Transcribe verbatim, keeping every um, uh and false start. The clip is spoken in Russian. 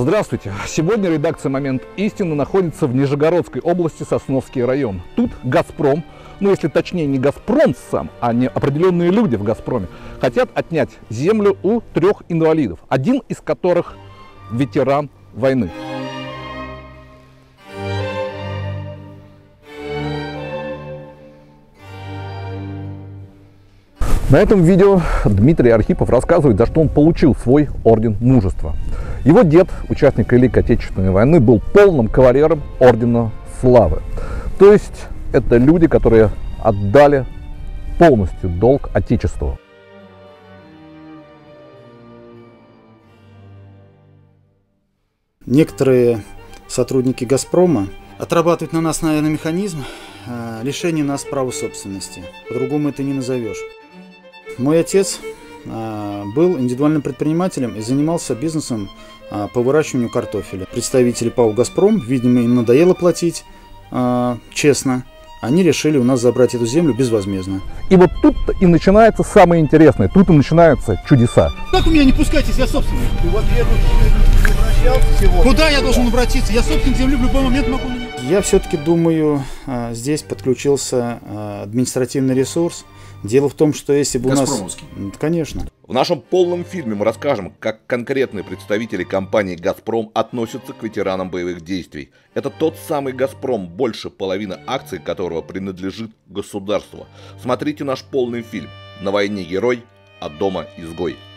Здравствуйте! Сегодня редакция «Момент истины» находится в Нижегородской области, Сосновский район. Тут «Газпром», ну если точнее не «Газпром» сам, а не определенные люди в «Газпроме», хотят отнять землю у трех инвалидов, один из которых ветеран войны. На этом видео Дмитрий Архипов рассказывает, за что он получил свой орден мужества. Его дед, участник Великой Отечественной войны, был полным кавалером ордена славы. То есть это люди, которые отдали полностью долг Отечеству. Некоторые сотрудники «Газпрома» отрабатывают на нас, наверное, механизм лишения нас права собственности. По-другому это не назовешь. Мой отец а, был индивидуальным предпринимателем и занимался бизнесом а, по выращиванию картофеля. Представители ПАО «Газпром», видимо, им надоело платить а, честно. Они решили у нас забрать эту землю безвозмездно. И вот тут и начинается самое интересное, тут и начинаются чудеса. Как вы меня не пускаете, если я собственник? Куда я должен обратиться? Я собственник земли в любой момент могу. Я все-таки думаю, а, здесь подключился а, административный ресурс. Дело в том, что если бы у нас... Конечно. В нашем полном фильме мы расскажем, как конкретные представители компании «Газпром» относятся к ветеранам боевых действий. Это тот самый «Газпром», больше половины акций которого принадлежит государству. Смотрите наш полный фильм «На войне герой, а дома изгой».